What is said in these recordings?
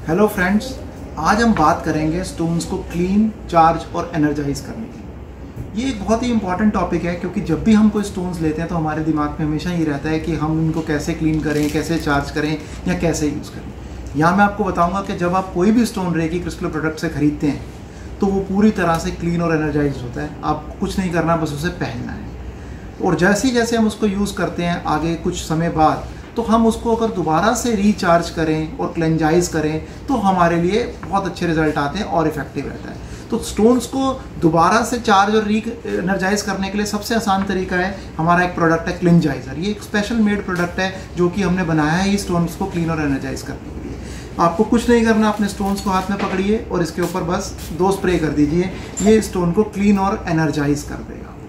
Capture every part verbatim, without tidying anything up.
Hello friends, आज हम बात करेंगे स्टोन्स को क्लीन, चार्ज और एनर्जाइज करने की। ये एक बहुत ही इंपॉर्टेंट टॉपिक है क्योंकि जब भी हम कोई स्टोन्स लेते हैं तो हमारे दिमाग में हमेशा ये रहता है कि हम इनको कैसे क्लीन करें, कैसे चार्ज करें या कैसे यूज़ करें। यहाँ मैं आपको बताऊँगा कि जब आप कोई भी स्टोन रेकी क्रिस्टल प्रोडक्ट से खरीदते हैं तो वो पूरी तरह से क्लीन और एनर्जाइज होता है। आपको कुछ नहीं करना, बस उसे पहनना है। और जैसे जैसे हम उसको यूज़ करते हैं आगे कुछ समय बाद, तो हम उसको अगर दोबारा से रिचार्ज करें और क्लेंजाइज करें तो हमारे लिए बहुत अच्छे रिजल्ट आते हैं और इफेक्टिव रहता है। तो स्टोन्स को दोबारा से चार्ज और री एनर्जाइज करने के लिए सबसे आसान तरीका है, हमारा एक प्रोडक्ट है क्लेंजाइजर। ये एक स्पेशल मेड प्रोडक्ट है जो कि हमने बनाया है ये स्टोन्स को क्लीन और एनर्जाइज करने के लिए। आपको कुछ नहीं करना, अपने स्टोन्स को हाथ में पकड़िए और इसके ऊपर बस दो स्प्रे कर दीजिए। ये स्टोन को क्लीन और एनर्जाइज कर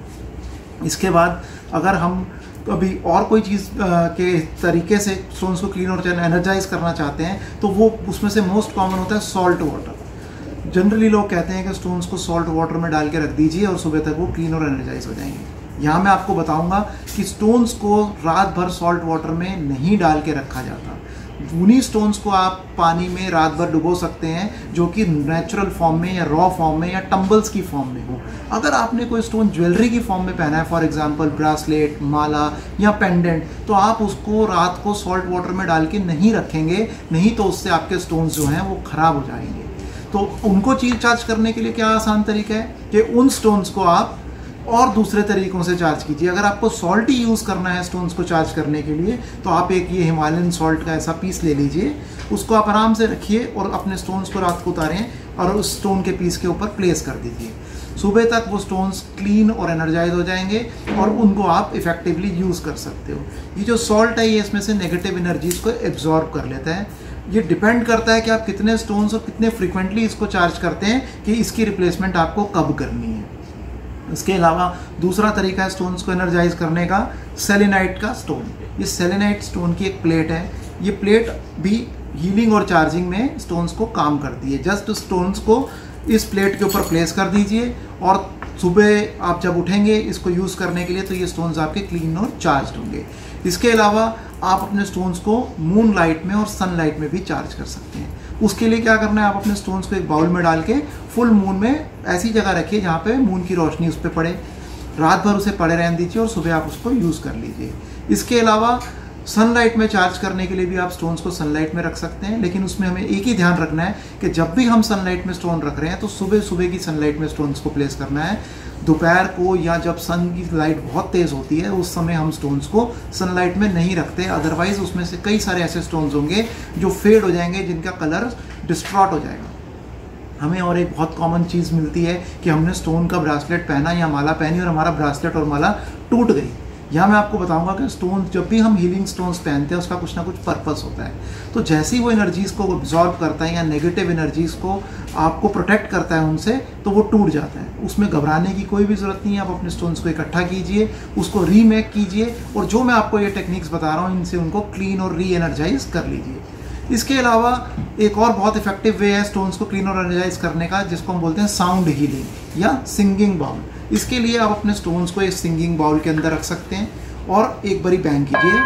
देगा। इसके बाद अगर हम अभी और कोई चीज़ के तरीके से स्टोन्स को क्लीन और एनर्जाइज करना चाहते हैं तो वो उसमें से मोस्ट कॉमन होता है सॉल्ट वाटर। जनरली लोग कहते हैं कि स्टोन्स को सॉल्ट वाटर में डाल के रख दीजिए और सुबह तक वो क्लीन और एनर्जाइज हो जाएंगे। यहाँ मैं आपको बताऊंगा कि स्टोन्स को रात भर सॉल्ट वाटर में नहीं डाल के रखा जाता। उन्हीं स्टोन्स को आप पानी में रात भर डुबो सकते हैं जो कि नेचुरल फॉर्म में या रॉ फॉर्म में या टम्बल्स की फॉर्म में हो। अगर आपने कोई स्टोन ज्वेलरी की फॉर्म में पहना है, फॉर एग्जांपल ब्रासलेट, माला या पेंडेंट, तो आप उसको रात को सॉल्ट वाटर में डाल के नहीं रखेंगे, नहीं तो उससे आपके स्टोन्स जो हैं वो ख़राब हो जाएंगे। तो उनको चीज चार्ज करने के लिए क्या आसान तरीका है कि उन स्टोन्स को आप और दूसरे तरीकों से चार्ज कीजिए। अगर आपको सॉल्ट ही यूज़ करना है स्टोन्स को चार्ज करने के लिए तो आप एक ये हिमालयन सॉल्ट का ऐसा पीस ले लीजिए, उसको आप आराम से रखिए और अपने स्टोन्स को रात को उतारें और उस स्टोन के पीस के ऊपर प्लेस कर दीजिए। सुबह तक वो स्टोन्स क्लीन और एनर्जाइज हो जाएंगे और उनको आप इफेक्टिवली यूज़ कर सकते हो। ये जो सॉल्ट है ये इसमें से नेगेटिव एनर्जीज को एब्जॉर्ब कर लेता है। ये डिपेंड करता है कि आप कितने स्टोन्स और कितने फ्रिक्वेंटली इसको चार्ज करते हैं कि इसकी रिप्लेसमेंट आपको कब करनी है। इसके अलावा दूसरा तरीका है स्टोन्स को एनर्जाइज करने का, सेलेनाइट का स्टोन। ये सेलेनाइट स्टोन की एक प्लेट है। ये प्लेट भी हीलिंग और चार्जिंग में स्टोन्स को काम करती है। जस्ट स्टोन्स को इस प्लेट के ऊपर प्लेस कर दीजिए और सुबह आप जब उठेंगे इसको यूज़ करने के लिए तो ये स्टोन्स आपके क्लीन और चार्ज होंगे। इसके अलावा आप अपने स्टोन्स को मून लाइट में और सनलाइट में भी चार्ज कर सकते हैं। उसके लिए क्या करना है, आप अपने स्टोन्स को एक बाउल में डाल के फुल मून में ऐसी जगह रखिए जहाँ पे मून की रोशनी उस पर पड़े। रात भर उसे पड़े रहने दीजिए और सुबह आप उसको यूज़ कर लीजिए। इसके अलावा सनलाइट में चार्ज करने के लिए भी आप स्टोन्स को सनलाइट में रख सकते हैं, लेकिन उसमें हमें एक ही ध्यान रखना है कि जब भी हम सनलाइट में स्टोन रख रहे हैं तो सुबह सुबह की सनलाइट में स्टोन्स को प्लेस करना है। दोपहर को या जब सन की लाइट बहुत तेज़ होती है उस समय हम स्टोन्स को सनलाइट में नहीं रखते, अदरवाइज उसमें से कई सारे ऐसे स्टोन्स होंगे जो फेड हो जाएंगे, जिनका कलर डिस्ट्रॉट हो जाएगा। हमें और एक बहुत कॉमन चीज़ मिलती है कि हमने स्टोन का ब्रासलेट पहना या माला पहनी और हमारा ब्रासलेट और माला टूट गई। यहाँ मैं आपको बताऊंगा कि स्टोन, जब भी हम हीलिंग स्टोन्स पहनते हैं उसका कुछ ना कुछ पर्पस होता है। तो जैसे ही वो एनर्जीज़ को ऑब्जॉर्ब करता है या नेगेटिव एनर्जीज़ को आपको प्रोटेक्ट करता है उनसे, तो वो टूट जाता है। उसमें घबराने की कोई भी ज़रूरत नहीं है। आप अपने स्टोन्स को इकट्ठा कीजिए, उसको रीमेक कीजिए और जो मैं आपको ये टेक्निक्स बता रहा हूँ इनसे उनको क्लीन और री एनर्जाइज कर लीजिए। इसके अलावा एक और बहुत इफेक्टिव वे है स्टोन्स को क्लीन और एनर्जाइज करने का, जिसको हम बोलते हैं साउंड हीलिंग या सिंगिंग बाउल। इसके लिए आप अपने स्टोन्स को इस सिंगिंग बाउल के अंदर रख सकते हैं और एक बारी बैंग कीजिए।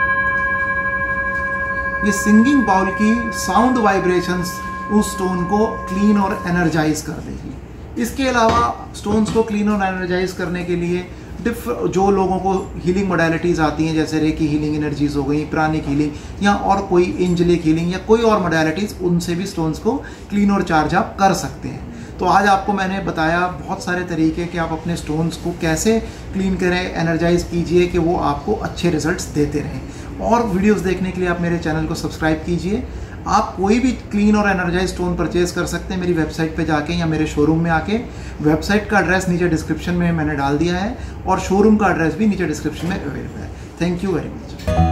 ये सिंगिंग बाउल की साउंड वाइब्रेशंस उस स्टोन को क्लीन और एनर्जाइज कर देगी। इसके अलावा स्टोन्स को क्लीन और एनर्जाइज करने के लिए डिफ जो लोगों को हीलिंग मोडालिटीज़ आती हैं, जैसे रेकी हीलिंग एनर्जीज हो गई, प्राणिक हीलिंग या और कोई एंजेलिक हीलिंग या कोई और मोडालिटीज़, उनसे भी स्टोन्स को क्लीन और चार्ज आप कर सकते हैं। तो आज आपको मैंने बताया बहुत सारे तरीके कि आप अपने स्टोन्स को कैसे क्लीन करें, एनर्जाइज कीजिए कि वो आपको अच्छे रिजल्ट्स देते रहें। और वीडियोस देखने के लिए आप मेरे चैनल को सब्सक्राइब कीजिए। आप कोई भी क्लीन और एनर्जाइज स्टोन परचेज कर सकते हैं मेरी वेबसाइट पे जाके या मेरे शोरूम में आके। वेबसाइट का एड्रेस नीचे डिस्क्रिप्शन में मैंने डाल दिया है और शोरूम का एड्रेस भी नीचे डिस्क्रिप्शन में अवेलेबल है। Thank you very much.